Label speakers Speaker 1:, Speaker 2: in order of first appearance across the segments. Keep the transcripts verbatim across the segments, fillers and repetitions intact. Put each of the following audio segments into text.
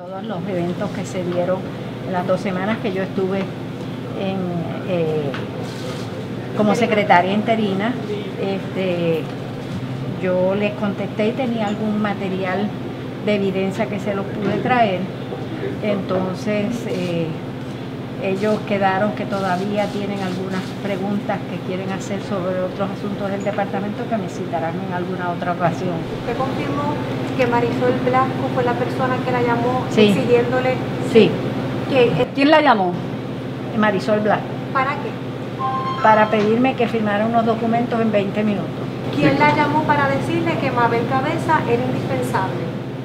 Speaker 1: Todos los eventos que se dieron en las dos semanas que yo estuve en, eh, como secretaria interina, este, yo les contesté y tenía algún material de evidencia que se los pude traer. Entonces eh, ellos quedaron que todavía tienen algunas preguntas que quieren hacer sobre otros asuntos del departamento que me citarán en alguna otra ocasión.
Speaker 2: ¿Usted confirmó que Marisol Blasco fue la persona que la llamó
Speaker 1: Sí.
Speaker 2: exigiéndole?
Speaker 1: Sí.
Speaker 2: Que,
Speaker 3: ¿Quién la llamó?
Speaker 1: Marisol Blasco,
Speaker 2: ¿Para qué?
Speaker 1: para pedirme que firmara unos documentos en veinte minutos.
Speaker 2: ¿Quién la llamó para decirle que Mabel Cabeza era indispensable?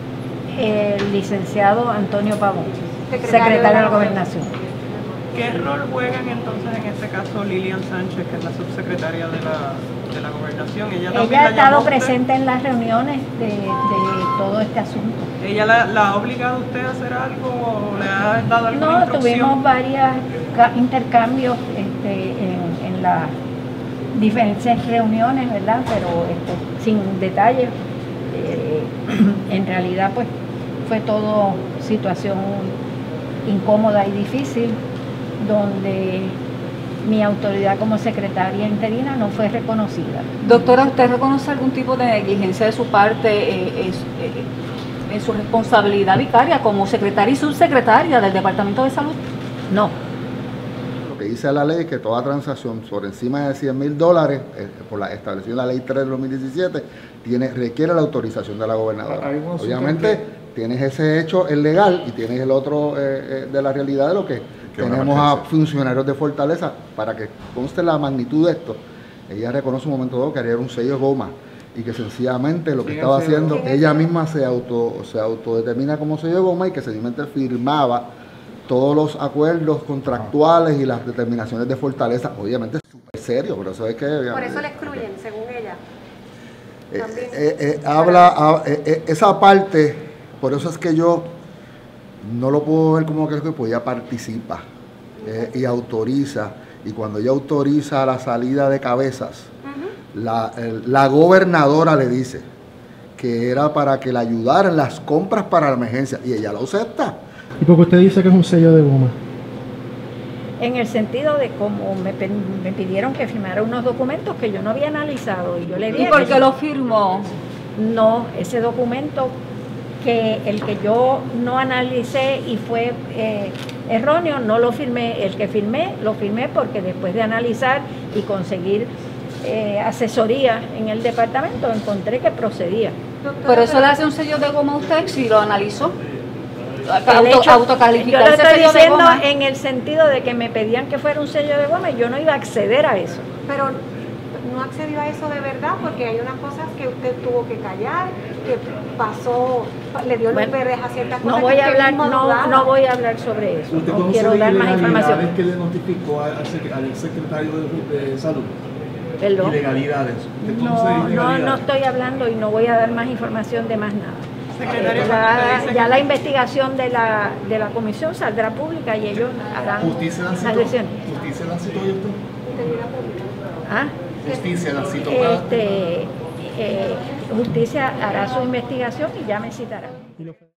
Speaker 1: El licenciado Antonio Pavón,
Speaker 2: Secretario
Speaker 1: secretario,
Speaker 2: de la
Speaker 1: de la Gobernación.
Speaker 4: ¿Qué rol juegan entonces en este caso Lilian Sánchez, que es la subsecretaria de la, de la Gobernación? Ella,
Speaker 1: Ella ha estado presente en las reuniones de, de todo este asunto.
Speaker 4: ¿Ella la, la ha obligado a usted a hacer algo o le ha dado alguna
Speaker 1: No,
Speaker 4: instrucción?
Speaker 1: tuvimos varios intercambios este, en, en las diferentes reuniones, ¿verdad? Pero este, sin detalles. Eh, en realidad, pues, fue todo situación incómoda y difícil, donde mi autoridad como secretaria interina no fue reconocida.
Speaker 3: Doctora, ¿usted reconoce algún tipo de negligencia de su parte eh, es, eh, en su responsabilidad vicaria como secretaria y subsecretaria del Departamento de Salud?
Speaker 1: No.
Speaker 5: Lo que dice la ley es que toda transacción sobre encima de cien mil dólares, eh, por la establecido en la ley tres del dos mil diecisiete, tiene, requiere la autorización de la gobernadora. Obviamente tienes ese hecho, el legal, y tienes el otro eh, eh, de la realidad de lo que, que tenemos a funcionarios de Fortaleza. Para que conste la magnitud de esto, ella reconoce un momento dado que era un sello de goma y que sencillamente lo que estaba haciendo, ella misma se auto se autodetermina como sello de goma y que sencillamente firmaba todos los acuerdos contractuales y las determinaciones de Fortaleza. Obviamente es súper serio, por eso es que...
Speaker 2: Por eso la excluyen, según ella.
Speaker 5: Eh, eh, eh, habla, a, eh, eh, esa parte, por eso es que yo no lo puedo ver como que pues ella participa eh, y autoriza, y cuando ella autoriza la salida de Cabezas, uh-huh. la, el, la gobernadora le dice que era para que le ayudaran las compras para la emergencia, y ella lo acepta.
Speaker 6: ¿Y por qué usted dice que es un sello de goma?
Speaker 1: En el sentido de cómo me, me pidieron que firmara unos documentos que yo no había analizado, y yo le dije...
Speaker 3: ¿Y por qué lo firmó?
Speaker 1: No, ese documento, que el que yo no analicé y fue eh, erróneo, no lo firmé. El que firmé, lo firmé porque después de analizar y conseguir eh, asesoría en el departamento, encontré que procedía.
Speaker 3: Por eso le hace un sello de goma a usted si lo analizó.
Speaker 1: El hecho, yo lo estoy diciendo en el sentido de que me pedían que fuera un sello de goma y yo no iba a acceder a eso.
Speaker 2: Pero no accedió a eso de verdad, porque hay unas cosas que usted tuvo que callar, que pasó, le dio luz
Speaker 1: bueno,
Speaker 2: verde a ciertas
Speaker 1: no
Speaker 2: cosas.
Speaker 1: Voy
Speaker 2: que
Speaker 1: a hablar,
Speaker 2: mismo
Speaker 1: no, no voy a hablar sobre eso.
Speaker 6: ¿Usted
Speaker 1: no quiero dar más información.
Speaker 6: Que le notificó al, al secretario de, de Salud?
Speaker 1: Perdón.
Speaker 6: Ilegalidades.
Speaker 1: No, no, no estoy hablando y no voy a dar más información de más nada.
Speaker 4: Secretario,
Speaker 1: la, ya la investigación de la, de la comisión saldrá pública y ellos harán
Speaker 6: ¿Justicia la citó?
Speaker 1: las decisiones.
Speaker 6: ¿Justicia la citó y usted?
Speaker 1: ¿Ah?
Speaker 6: ¿Justicia la citó?
Speaker 1: Este, eh, justicia hará su investigación y ya me citará.